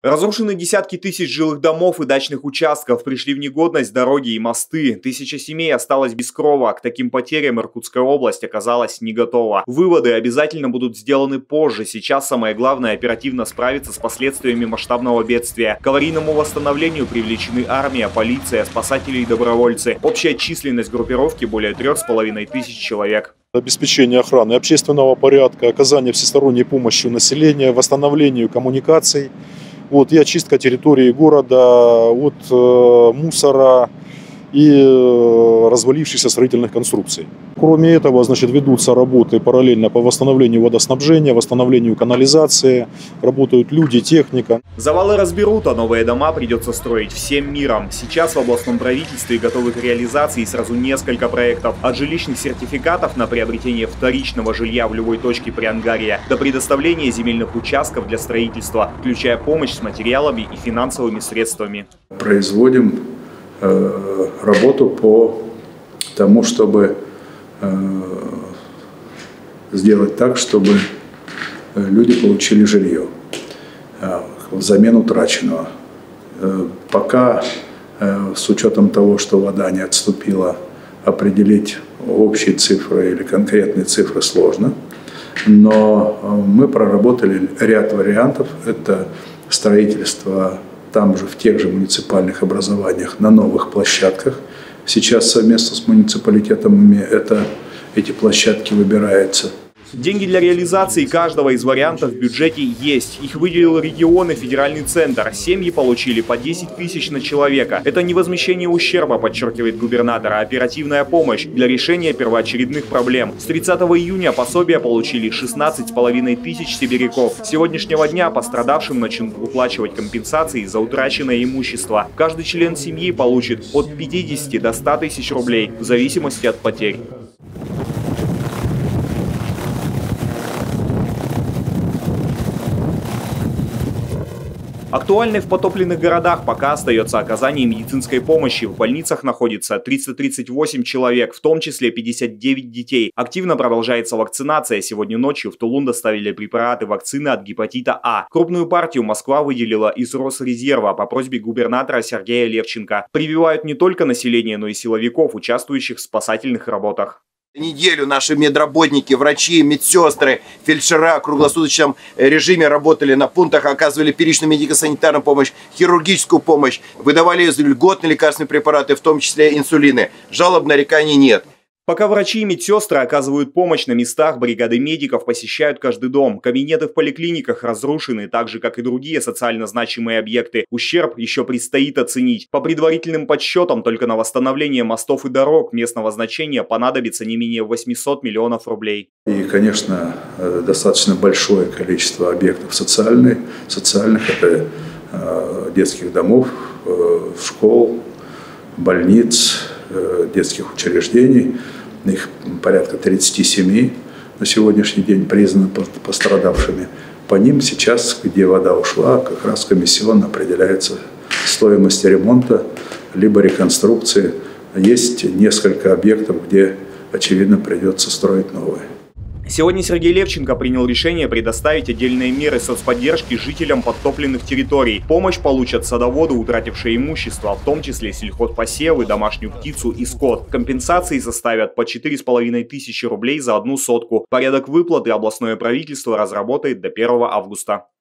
Разрушены десятки тысяч жилых домов и дачных участков, пришли в негодность дороги и мосты. Тысяча семей осталось без крова. К таким потерям Иркутская область оказалась не готова. Выводы обязательно будут сделаны позже. Сейчас самое главное — оперативно справиться с последствиями масштабного бедствия. К аварийному восстановлению привлечены армия, полиция, спасатели и добровольцы. Общая численность группировки более 3500 человек. Обеспечение охраны общественного порядка, оказание всесторонней помощи населению, восстановлению коммуникаций. И очистка территории города от мусора и развалившихся строительных конструкций. Кроме этого, ведутся работы параллельно по восстановлению водоснабжения, восстановлению канализации, работают люди, техника. Завалы разберут, а новые дома придется строить всем миром. Сейчас в областном правительстве готовы к реализации сразу несколько проектов. От жилищных сертификатов на приобретение вторичного жилья в любой точке Приангарья до предоставления земельных участков для строительства, включая помощь с материалами и финансовыми средствами. Производим работу по тому, чтобы сделать так, чтобы люди получили жилье взамен утраченного. Пока, с учетом того, что вода не отступила, определить общие цифры или конкретные цифры сложно. Но мы проработали ряд вариантов. Это строительство там же, в тех же муниципальных образованиях, на новых площадках. Сейчас совместно с муниципалитетами эти площадки выбираются. Деньги для реализации каждого из вариантов в бюджете есть. Их выделил регион и федеральный центр. Семьи получили по 10 тысяч на человека. Это не возмещение ущерба, подчеркивает губернатор, а оперативная помощь для решения первоочередных проблем. С 30 июня пособия получили 16,5 тысяч сибиряков. С сегодняшнего дня пострадавшим начнут выплачивать компенсации за утраченное имущество. Каждый член семьи получит от 50 до 100 тысяч рублей в зависимости от потерь. Актуальной в потопленных городах пока остается оказание медицинской помощи. В больницах находится 338 человек, в том числе 59 детей. Активно продолжается вакцинация. Сегодня ночью в Тулун доставили препараты вакцины от гепатита А. Крупную партию Москва выделила из Росрезерва по просьбе губернатора Сергея Левченко. Прививают не только население, но и силовиков, участвующих в спасательных работах. Неделю наши медработники, врачи, медсестры, фельдшера в круглосуточном режиме работали на пунктах, оказывали первичную медико-санитарную помощь, хирургическую помощь, выдавали льготные лекарственные препараты, в том числе инсулины. Жалоб, нареканий нет. Пока врачи и медсестры оказывают помощь на местах, бригады медиков посещают каждый дом. Кабинеты в поликлиниках разрушены, так же, как и другие социально значимые объекты. Ущерб еще предстоит оценить. По предварительным подсчетам, только на восстановление мостов и дорог местного значения понадобится не менее 800 миллионов рублей. И, конечно, достаточно большое количество объектов социальных, это детских домов, школ, больниц, детских учреждений. Их порядка 37 на сегодняшний день признаны пострадавшими. По ним сейчас, где вода ушла, как раз комиссионно определяется стоимость ремонта либо реконструкции. Есть несколько объектов, где, очевидно, придется строить новые. Сегодня Сергей Левченко принял решение предоставить отдельные меры соцподдержки жителям подтопленных территорий. Помощь получат садоводы, утратившие имущество, в том числе сельхозпосевы, домашнюю птицу и скот. Компенсации составят по 4500 рублей за одну сотку. Порядок выплаты областное правительство разработает до 1 августа.